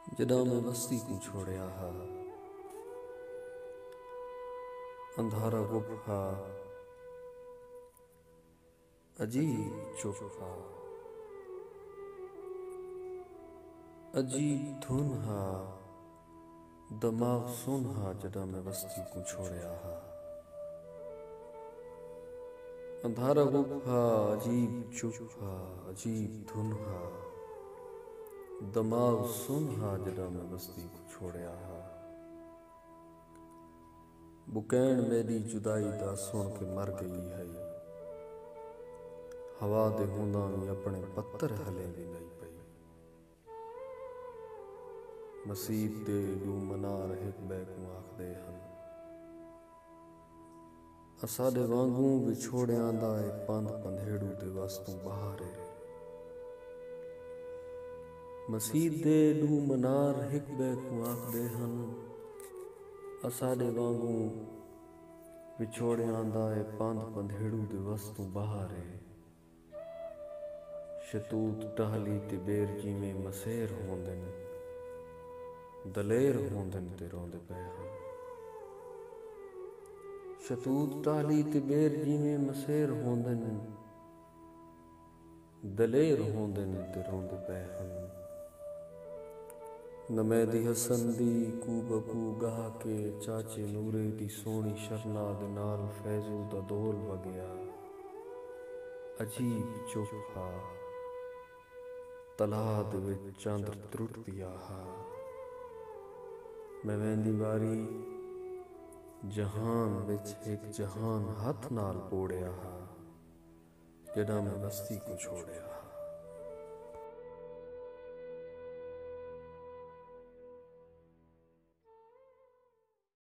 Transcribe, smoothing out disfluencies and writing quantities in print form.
जदा मैं वस्ती को छोड़या हा, अंधारा गुप हा, अजीब चुप हा, अजीब धुन हा, दिमाग सुन हा। जदा मैं वस्ती को छोड़या हा, अंधारा गुप हा, अजीब चुप हा, अजीब धुन हा, दिमाग सुन हा। जदा मैं वस्ती को छोड़या हा, बुकैन मेरी जुदाई दा सुन के मर गई है। हवा दे होंदा भी अपने पत्थर हले भी नहीं पई। मसीत दे लू मनार हिक बैकू आखदे हन, असाडे वांगू विछोड़ियां दा ए पंध पंधेड़ू दे वस्तू बहारे। मसीत दे लू मनार हिक बैकू आखदे हन, असाडे वांगू विछोड़ियां दा ए पंध पंधेड़ू दे वस्तू बहारे। शतूत टहली ते बेर जिवें मसेर होंदन, दलेर होंदन ते रोंदे पे हन। शतूत टहली ते बेर जिवें मसेर होंदन, दलेर होंदन ते रोंदे पे हन। नमैदी हसन दी कू बकू गाह के चाचे नूरे दी सोहनी शरना दे नाल फैजू दा दोल वगया। अजीब चुप हा, तलाह दे विच चंद्र त्रुट पिया हा। मैं वैंदी वारी जहान विच एक जहान हथ नाल पोड़िया हा, जदा मैं वस्ती को छोड़या।